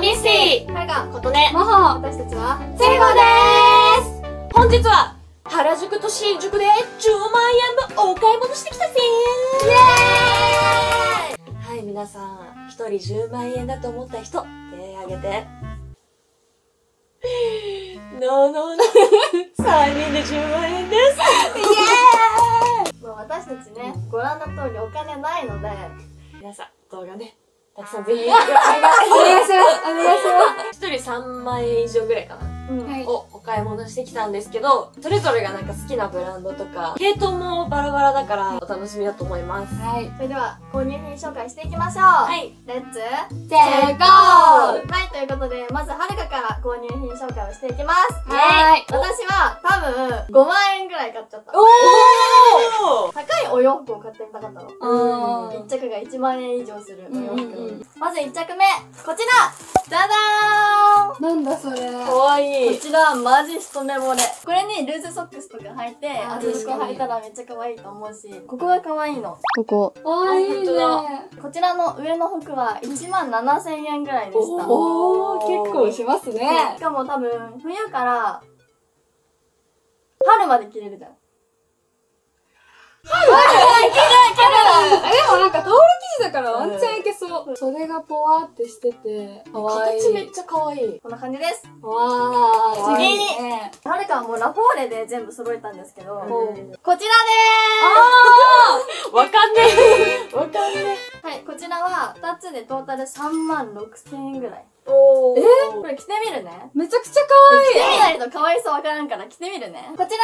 ミステリーはるか、 ことね、 もほ、私たちはセリゴでーす。本日は原宿と新宿で10万円分お買い物してきたぜー。イエーイ。はい、皆さん1人10万円だと思った人手挙げて。ノーノーノー3人で10万円です。イエーイ。 もう私たちね、ご覧の通りお金ないので、 皆さん動画ね、たくさんぜひお願いします。お願いします。 1人3万円以上ぐらいかな、 はい。 をお買い物してきたんですけど、それぞれがなんか好きなブランドとか系統もバラバラだからお楽しみだと思います。 はい。それでは、購入品紹介していきましょう。 はい、 レッツ、 セゴー。はい、ということで、まずはるかから購入品紹介をしていきます。 はい。 私は多分5万円ぐらい買っちゃった。 おー。 高いお洋服を買ってみたかったの。 うん。 1着が1万円以上するお洋服。 うんまず1着目、こちらダダーン。 なんだそれ。 かわいい。 こちらマジ一目惚れ。これにルーズソックスとか履いて、 あ厚底履いたらめっちゃ可愛いと思うし、ここが可愛いの。ここ。 あ、いいね。 こちらの上の服は1万7000円ぐらいでした。 おー、結構しますねし。かも多分、冬から春まで着れるじゃん。 でもなんかタオル生地だからワンチャンいけそう。袖がぽわってしてて、かわいい。 形めっちゃかわいい。 こんな感じです。 わー、 次にいいね。 はるかはもうラフォーレで全部揃えたんですけど、こちらでわかんねえ。わかんねーす。はい、こちらは2つでトータル3万6000円ぐらい。 え。おー。 これ着てみるね。 めちゃくちゃか着てみないと可愛さわからんから着てみるね。こちらで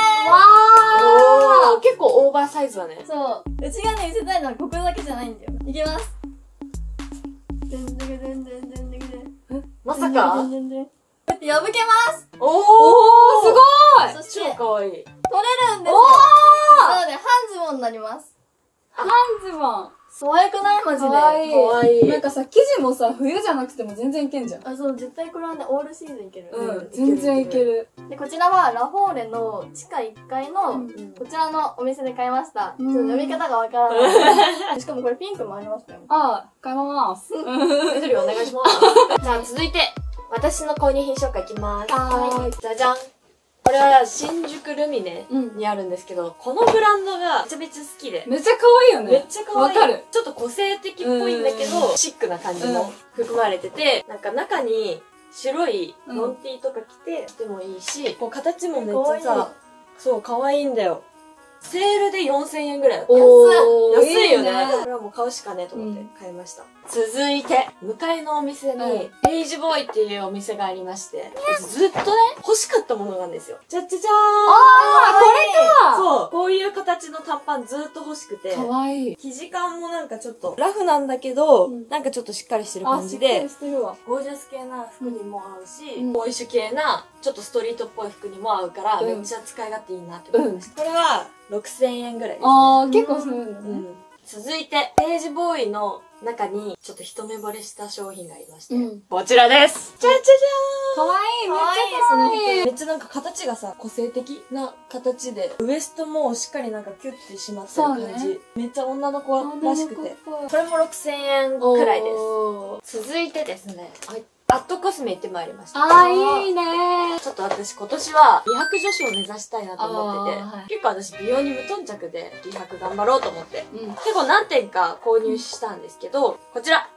おー。結構オーバーサイズだね。 ーす。そう。うちがね、見せたいのはここだけじゃないんだよ。いきます。でんでんでんでんでんでんでん。 まさかこうやって破けますおー。 すごい。 そして、 超かわいい。 取れるんですよ。なので、半ズボンになります。 ハンズボン。 可愛くないマジで。 かわいい。 かわいい。 なんかさ、生地もさ、冬じゃなくても全然いけんじゃん。 あ、そう、絶対これはね、オールシーズンいける。 うん、全然いける。 で、こちらはラフォーレの地下1階の、こちらのお店で買いました。ちょっと読み方がわからない。しかもこれピンクもありましたよ。 あー、買いまーす。 緑お願いします。じゃあ続いて、私の購入品紹介いきます。 はーい。 じゃじゃん。これは新宿ルミネにあるんですけど、このブランドがめちゃめちゃ好きで。 めっちゃ可愛いよね。 めっちゃ可愛い。 わかる。 ちょっと個性的っぽいんだけど、シックな感じも含まれてて、なんか中に白いロンティーとか着て着てもいいし、こう形もめっちゃさ、そう可愛いんだよ。セールで4000円ぐらいだった。 おー、 安いよね。 いいこれはもう買うしかねえと思って買いました。続いて、向かいのお店に、ペイジボーイっていうお店がありまして、ずっとね、欲しかったものなんですよ。じゃじゃじゃーん。 あー、これか。 そう、こういう形の短パンずっと欲しくて。 かわいい。 生地感もなんかちょっとラフなんだけど、なんかちょっとしっかりしてる感じで、 してるわ。 ゴージャス系な服にも合うし、ボーイッシュ系なちょっとストリートっぽい服にも合うから、めっちゃ使い勝手いいなって思いました。これは6000円ぐらいですね。 あー、結構するんだね。 続いて、ページボーイの中にちょっと一目惚れした商品がありまして、こちらです。じゃじゃじかわいい、めっちゃ可愛いですね。 ゃーん。めっちゃなんか形がさ、個性的な形で、ウエストもしっかりなんかキュッてしまってる感じ。 そうねめっちゃ女の子らしくて。 女の子っぽいこれも6000円くらいです。 おー。 続いてですね、アットコスメ行ってまいりました。 あー、いいねちょっと私今年は美白女子を目指したいなと思ってて、 あーはい結構私美容に無頓着で美白頑張ろうと思って、 うん。 結構何点か購入したんですけど、こちら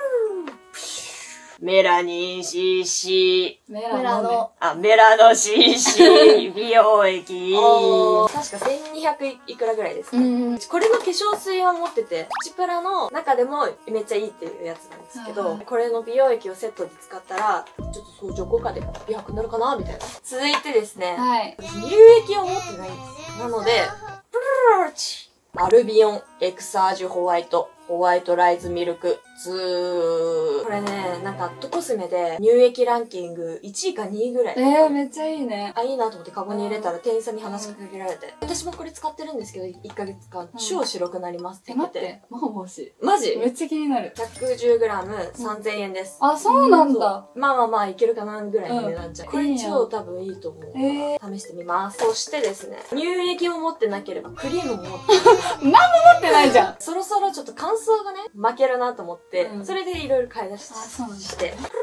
メラニン CC メメラの。 メラノ CC 美容液お確か1200いくらぐらいですか、 うん。 これの化粧水は持ってて、プチプラの中でもめっちゃいいっていうやつなんですけど、 はいこれの美容液をセットで使ったら、ちょっと相乗効果で美白になるかなみたいな。続いてですね、 はい。 乳液を持ってないんですよ。なので、アルビオンエクサージュホワイトライズミルクこれね、なんかアットコスメで乳液ランキング1位か2位ぐらい。 めっちゃいいね。 あ、いいなと思ってカゴに入れたら店員さんに話しかけられて、私もこれ使ってるんですけど、1ヶ月間超白くなりますって言って。 待って、ママ欲しマジい。めっちゃ気になる。 110g3000 円です。 あ、そうなんだ。 まあまあまあいけるかなぐらいの値段じゃん。これ超多分いいと思う。試してみます。そしてですね、乳液を持ってなければクリームも持ってない。 持ってないじゃん。 そろそろちょっと乾燥がね、負けるなと思って、 うんそれでいろいろ買い出しあそうなんだして。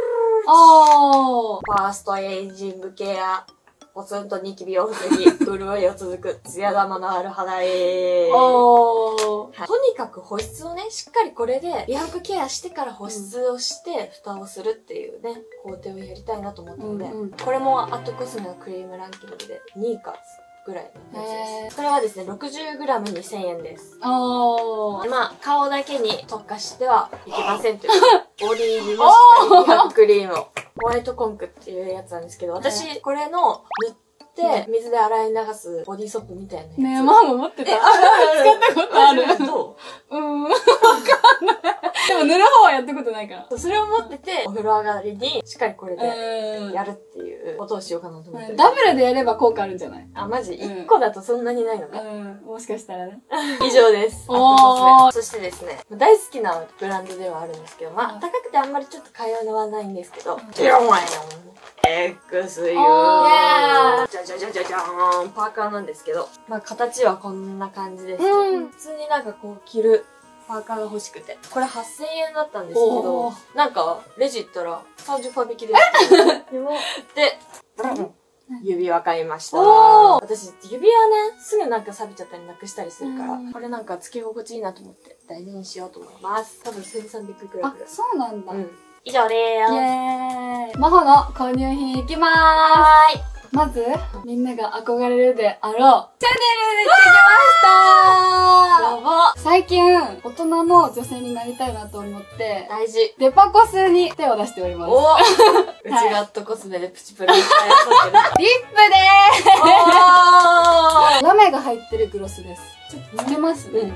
おー。 ファーストエイジングケア。ポツンとニキビを防ぎ、潤いを続く、ツヤ玉のある肌へ。 おー。 はい、とにかく保湿をね、しっかりこれで美白ケアしてから保湿をして、蓋をするっていうね、工程をやりたいなと思ったので、これもアットコスメのクリームランキングで2位かぐらいのやつです。これはですね、60g2000 円です。 おー。 まあ、顔だけに特化してはいけませんという。ボディにもしっかり美白クリームを。ホワイトコンクっていうやつなんですけど、私、これの塗って水で洗い流すボディーソープみたいなやつ。 ねえ、ママ持ってた。使ったことある。 どう？ わかんない。でも塗る方はやったことないから。 それを持ってて、お風呂上がりにしっかりこれでやるっていうことをしようかなと思って。 ダブルでやれば効果あるんじゃない？ あ、マジ ?1 個だとそんなにないのか。 もしかしたらね。 以上です。 おー。 そしてですね、大好きなブランドではあるんですけど、まあ、高くてあんまりちょっと買いはないんですけど、ジャンXU。じゃじゃじゃじゃじゃーん。パーカーなんですけど、まあ、形はこんな感じです。普通になんかこう着るパーカーが欲しくて。これ8000円だったんですけど、なんか、レジ行ったら30%引きで。で、指輪買いました。私、指輪ね、すぐなんか錆びちゃったりなくしたりするから、これなんか付け心地いいなと思って大事にしようと思います。多分1300くらい。 あ、そうなんだ。 以上でーす。 イェーイ。マホの購入品いきまーす。まず、みんなが憧れるであろう、チャネルで行ってきましたやば。 最近、大人の女性になりたいなと思って、 大事。 デパコスに手を出しております。 おうちがアットコスメでプチプラしたやつリップでーすラメが入ってるグロスです。ちょっとつけますね。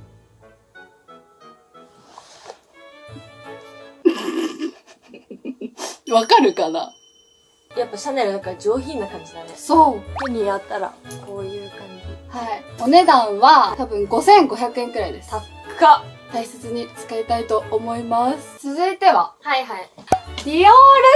わかるかな？ やっぱシャネルだから上品な感じだね。 そう。 手にやったら、こういう感じ。 はい。お値段は多分5500円くらいです。 高っ。 大切に使いたいと思います。続いては、 はいはい。 ディオール先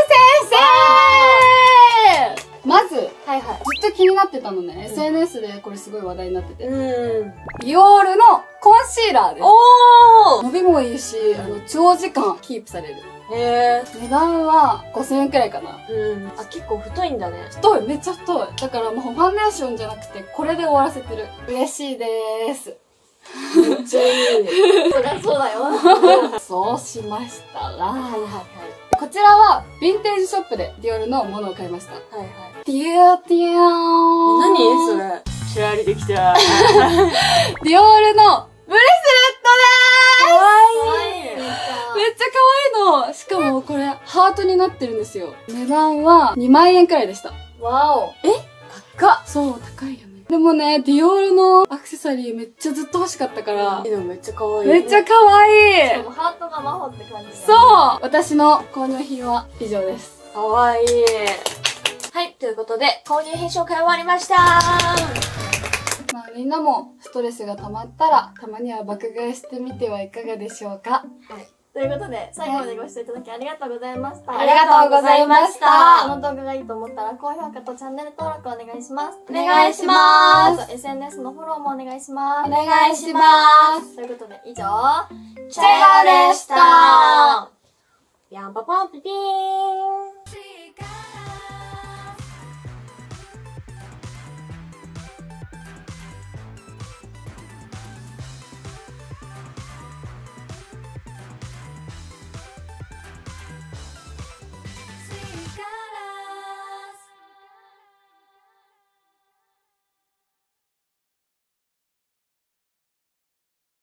生まず、 はいはい。 ずっと気になってたのね。SNS でこれすごい話題になってて。デディオールのコンシーラーです。 おー伸びもいいし、長時間キープされる。 へ値段は5000円くらいかな。 あ、結構太いんだね。 太い、めっちゃ太い。だからもうファンデーションじゃなくて、これで終わらせてる。嬉しいでーす。 めっちゃいい。 そりゃそうだよ。 そうしましたら、 はいはいはい。 こちらは、ヴィンテージショップでディオールのものを買いました。 はいはい。 ディオディオーン。 何それ。シュラリできた。 ディオールのブレスレットでーすかわいい。 めっちゃ可愛いの。しかもこれ、ハートになってるんですよ。値段は2万円くらいでした。 わお。 高っ。そう、高いよね。でもね、ディオールのアクセサリーめっちゃずっと欲しかったから、 でもめっちゃかわいい。 めっちゃ可愛い。 でもハートが魔法って感じだよね。 そう私の購入品は以上です。 かわいい。はい、ということで、購入品紹介終わりましたまあみんなもストレスが溜まったら、たまには爆買いしてみてはいかがでしょうか。 はい。ということで、最後までご視聴いただきありがとうございました。 ありがとうございましたこの動画がいいと思ったら、高評価とチャンネル登録お願いします。 お願いします。 あと SNS のフォローもお願いします。 お願いします。 ということで、以上、 チェガでした。ヤンパポンピピーン。